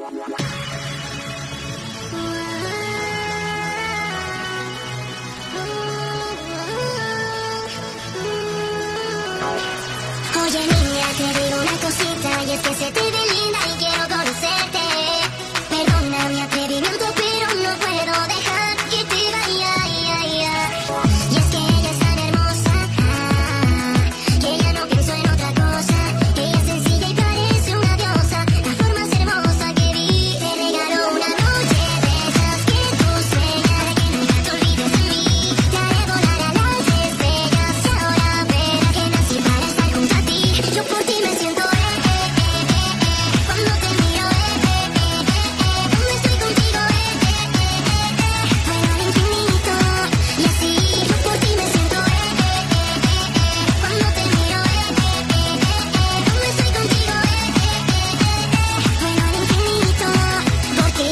Oye niña, te digo una cosita y es que se te ve linda y quiero conocerte. Perdona mi atrevimiento, pero no puedo dejar que te vaya. Y es que ella es tan hermosa, que ya no pienso en otra cosa. Ella es sencilla y parece una diosa, la forma más hermosa que vi. Te regalo una noche de esas que tú sueñas, que nunca te olvides de mí. Te haré volar a las estrellas y ahora verás que nací para estar junto a ti. Yo por ti me siento cuando te miro cuando estoy contigo vuelo al infinito. Y así yo por ti me siento cuando te miro cuando estoy contigo vuelo al infinito. Por ti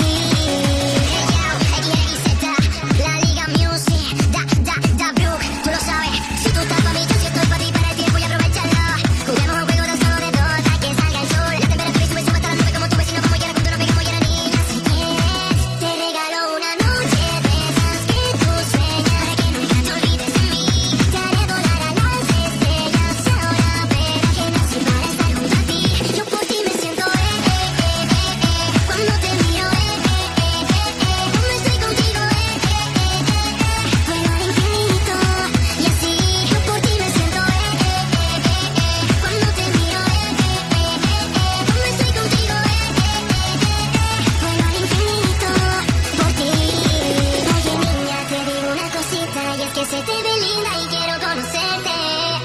la Liga Music, da Brook, tú lo sabes. Si tú estás para mí, yo sí estoy para ti, para el tiempo y aprovecharlo. Juguemos un juego de solo de dos, hasta que salga el sol. La temperatura y sube hasta las nubes como tu vecino, como quiera, juntos nos pegamos y ahora niña. Si quieres, te regalo una noche de esas que tú sueñas, que nunca te olvides de mí. Te haré volar a las estrellas y ahora verás que nací para estar junto a ti. Yo por ti me siento cuando te miro cuando estoy contigo vuelo al infinito. Y así yo por ti me siento cuando te miro cuando estoy contigo vuelo al infinito. Por ti. Oye niña, te digo una cosita y es que se te ve linda y quiero conocerte.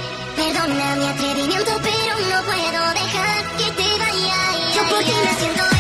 Perdona mi atrevimiento, pero no puedo dejar que te vaya. Yo por ti me siento